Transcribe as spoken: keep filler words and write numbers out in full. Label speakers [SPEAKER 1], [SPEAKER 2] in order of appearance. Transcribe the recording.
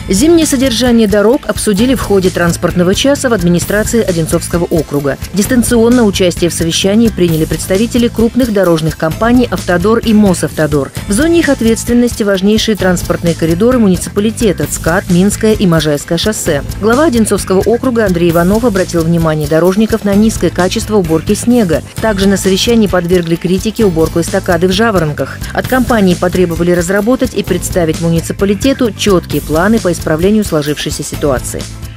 [SPEAKER 1] Зимнее содержание дорог обсудили в ходе транспортного часа в администрации Одинцовского округа. Дистанционно участие в совещании приняли представители крупных дорожных компаний «Автодор» и «Мосавтодор». В зоне их ответственности важнейшие транспортные коридоры муниципалитета – ЦКАД, Минское и Можайское шоссе. Глава Одинцовского округа Андрей Иванов обратил внимание дорожников на низкое качество уборки снега. Также на совещании подвергли критике уборку эстакады в Жаворонках. От компании потребовали разработать и представить муниципалитету четкие планы по исправлению сложившейся ситуации.